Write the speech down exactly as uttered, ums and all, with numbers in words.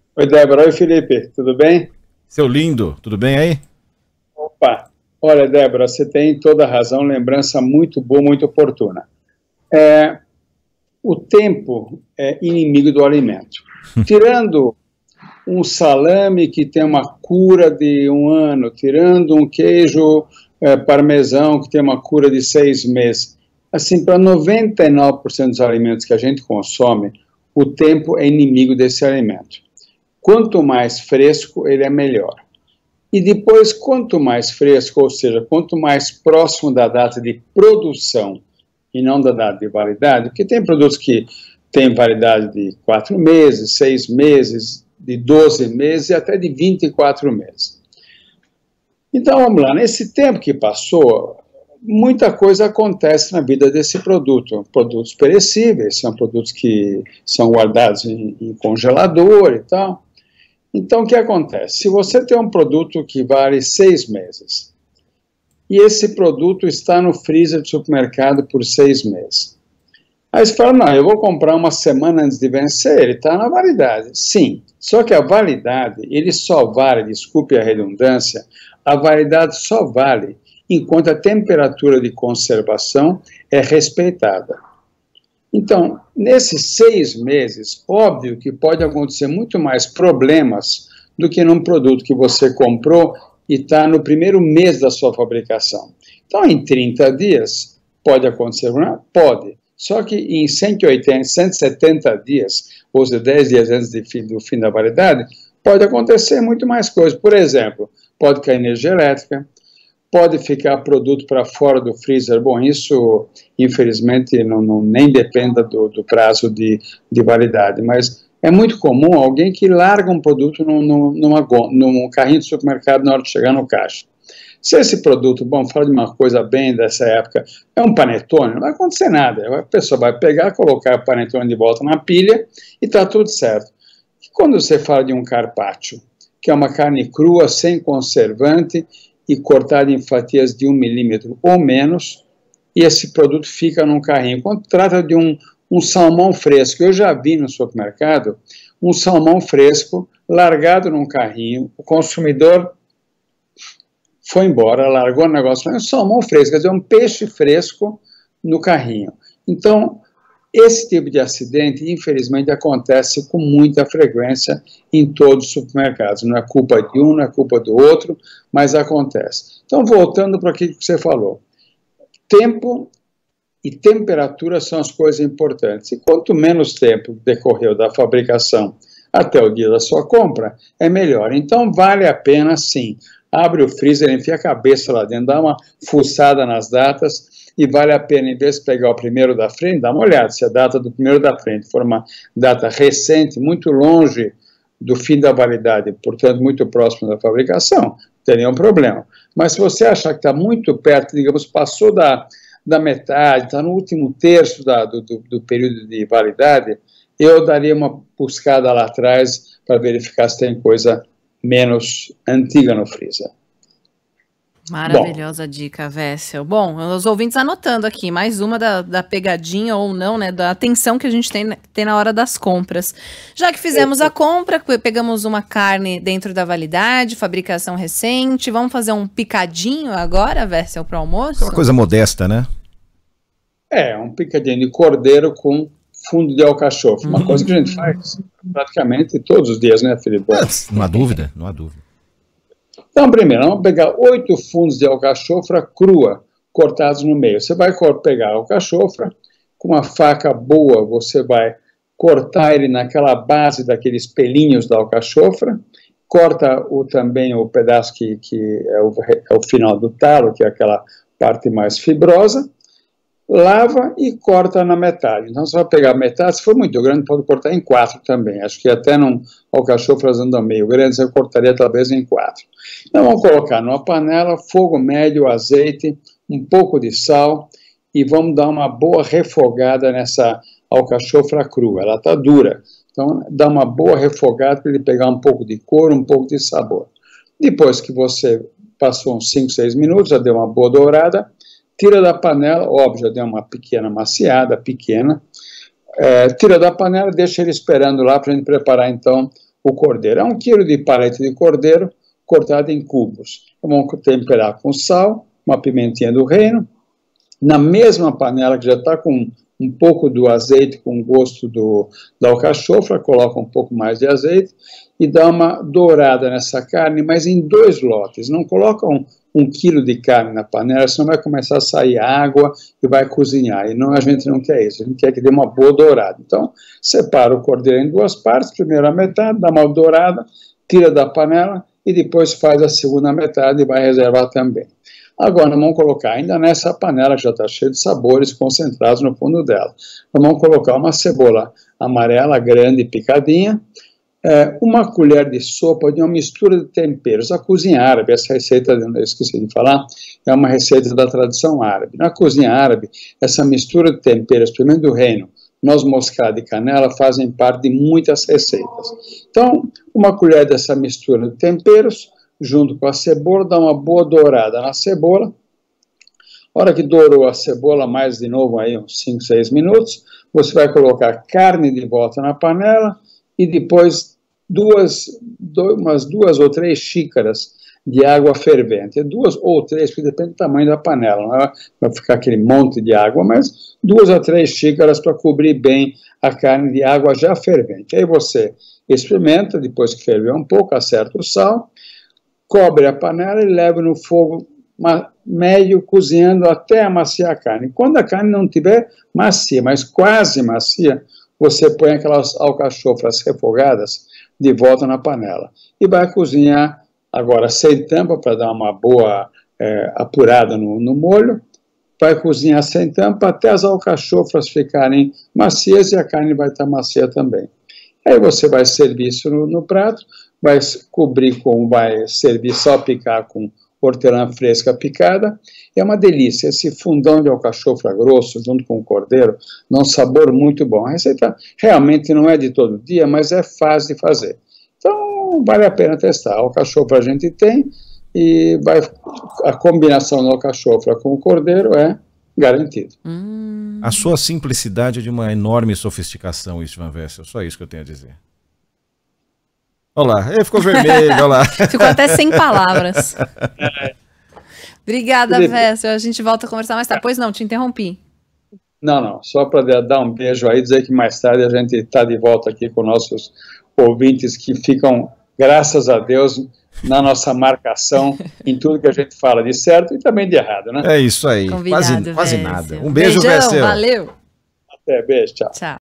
Oi, Débora. Oi, Felipe. Tudo bem? Seu lindo, tudo bem aí? Opa. Olha, Débora, você tem toda a razão, lembrança muito boa, muito oportuna. É, o tempo é inimigo do alimento. Tirando um salame que tem uma cura de um ano, tirando um queijo é, parmesão que tem uma cura de seis meses, assim, para noventa e nove por cento dos alimentos que a gente consome, o tempo é inimigo desse alimento. Quanto mais fresco, ele é melhor. E depois, quanto mais fresco, ou seja, quanto mais próximo da data de produção e não da data de validade, porque tem produtos que têm validade de quatro meses, seis meses, de doze meses e até de vinte e quatro meses. Então, vamos lá, nesse tempo que passou, muita coisa acontece na vida desse produto. Produtos perecíveis, são produtos que são guardados em, em congelador e tal. Então, o que acontece? Se você tem um produto que vale seis meses, e esse produto está no freezer do supermercado por seis meses, aí você fala, não, eu vou comprar uma semana antes de vencer, ele está na validade. Sim, só que a validade, ele só vale, desculpe a redundância, a validade só vale enquanto a temperatura de conservação é respeitada. Então, nesses seis meses, óbvio que pode acontecer muito mais problemas do que num produto que você comprou e está no primeiro mês da sua fabricação. Então, em trinta dias, pode acontecer, não? Pode. Só que em cento e oitenta, cento e setenta dias, ou seja, dez dias antes de fim, do fim da validade, pode acontecer muito mais coisas. Por exemplo, pode cair energia elétrica, pode ficar produto para fora do freezer. Bom, isso, infelizmente, não, não, nem depende do, do prazo de, de validade, mas é muito comum alguém que larga um produto num, numa, num carrinho de supermercado na hora de chegar no caixa. Se esse produto, bom, fala de uma coisa bem dessa época, é um panetone, não vai acontecer nada. A pessoa vai pegar, colocar o panetone de volta na pilha e está tudo certo. E quando você fala de um carpaccio, que é uma carne crua, sem conservante, e cortado em fatias de um milímetro ou menos, e esse produto fica num carrinho. Quando trata de um, um salmão fresco, eu já vi no supermercado um salmão fresco largado num carrinho, o consumidor foi embora, largou o negócio, um salmão fresco, quer dizer, um peixe fresco no carrinho. Então, esse tipo de acidente, infelizmente, acontece com muita frequência em todos os supermercados. Não é culpa de um, não é culpa do outro, mas acontece. Então, voltando para aquilo que você falou, tempo e temperatura são as coisas importantes. E quanto menos tempo decorreu da fabricação até o dia da sua compra, é melhor. Então, vale a pena, sim. Abre o freezer, enfia a cabeça lá dentro, dá uma fuçada nas datas, e vale a pena, em vez de pegar o primeiro da frente, dá uma olhada. Se a data do primeiro da frente for uma data recente, muito longe do fim da validade, portanto, muito próximo da fabricação, não tem nenhum problema. Mas se você achar que está muito perto, digamos, passou da, da metade, está no último terço da, do, do, do período de validade, eu daria uma buscada lá atrás para verificar se tem coisa menos antiga no freezer. Maravilhosa Bom. dica, Wessel. Bom, os ouvintes anotando aqui, mais uma da, da pegadinha ou não, né, da atenção que a gente tem, tem na hora das compras. Já que fizemos a compra, pegamos uma carne dentro da validade, fabricação recente, vamos fazer um picadinho agora, Wessel, para o almoço? É uma coisa modesta, né? É, um picadinho de cordeiro com fundo de alcachofre, uma hum. coisa que a gente faz praticamente todos os dias, né, Felipe? É, não há dúvida, não há dúvida. Então, primeiro, vamos pegar oito fundos de alcachofra crua, cortados no meio. Você vai pegar a alcachofra, com uma faca boa, você vai cortar ele naquela base daqueles pelinhos da alcachofra, corta o, também o pedaço que, que é, o, é o final do talo, que é aquela parte mais fibrosa, lava e corta na metade. Então, você vai pegar a metade, se for muito grande, pode cortar em quatro também. Acho que até num alcachofras andam meio grandes, eu cortaria talvez em quatro. Então, vamos colocar numa panela, fogo médio, azeite, um pouco de sal, e vamos dar uma boa refogada nessa alcachofra crua. Ela está dura, então dá uma boa refogada para ele pegar um pouco de cor, um pouco de sabor. Depois que você passou uns cinco, seis minutos, já deu uma boa dourada, tira da panela, óbvio, já deu uma pequena maciada, pequena, é, tira da panela e deixa ele esperando lá para a gente preparar, então, o cordeiro. É um quilo de paleta de cordeiro cortado em cubos. Vamos temperar com sal, uma pimentinha do reino, na mesma panela que já está com um pouco do azeite com gosto do, da alcachofra, coloca um pouco mais de azeite e dá uma dourada nessa carne, mas em dois lotes. Não coloca um, um quilo de carne na panela, senão vai começar a sair água e vai cozinhar. E não, a gente não quer isso, a gente quer que dê uma boa dourada. Então, separa o cordeiro em duas partes, primeiro a metade, dá uma dourada, tira da panela e depois faz a segunda metade e vai reservar também. Agora, vamos colocar ainda nessa panela, que já está cheia de sabores concentrados no fundo dela. Vamos colocar uma cebola amarela grande picadinha, é, uma colher de sopa de uma mistura de temperos. A cozinha árabe, essa receita, eu esqueci de falar, é uma receita da tradição árabe. Na cozinha árabe, essa mistura de temperos, primeiro do reino, noz moscada e canela, fazem parte de muitas receitas. Então, uma colher dessa mistura de temperos, junto com a cebola, dá uma boa dourada na cebola. A hora que dourou a cebola, mais de novo aí uns cinco, seis minutos, você vai colocar carne de volta na panela e depois duas, dois, umas duas ou três xícaras de água fervente. Duas ou três, porque depende do tamanho da panela, não é? Vai ficar aquele monte de água, mas duas a três xícaras para cobrir bem a carne de água já fervente. Aí você experimenta, depois que ferver um pouco, acerta o sal, cobre a panela e leva no fogo médio, cozinhando até amaciar a carne. Quando a carne não estiver macia, mas quase macia, você põe aquelas alcachofras refogadas de volta na panela. E vai cozinhar, agora sem tampa, para dar uma boa é, apurada no, no molho. Vai cozinhar sem tampa até as alcachofras ficarem macias e a carne vai estar macia também. Aí você vai servir isso no, no prato, vai cobrir com, vai servir só picar com hortelã fresca picada. É uma delícia, esse fundão de alcachofra grosso junto com o cordeiro, dá um sabor muito bom. A receita realmente não é de todo dia, mas é fácil de fazer. Então, vale a pena testar. A alcachofra a gente tem e vai, a combinação da alcachofra com o cordeiro é garantido. Hum. A sua simplicidade é de uma enorme sofisticação, Istvan Wessel. Só isso que eu tenho a dizer. Olha lá, ele ficou vermelho, olha lá. Ficou até sem palavras. Obrigada, Wessel. A gente volta a conversar mais tarde. Pois não, te interrompi. Não, não. Só para dar um beijo aí, dizer que mais tarde a gente está de volta aqui com nossos ouvintes que ficam, graças a Deus, na nossa marcação em tudo que a gente fala de certo e também de errado, né? É isso aí. Convidado, quase, quase nada. Um beijo, Beijão, Wessel. Valeu. Até, beijo, tchau. Tchau.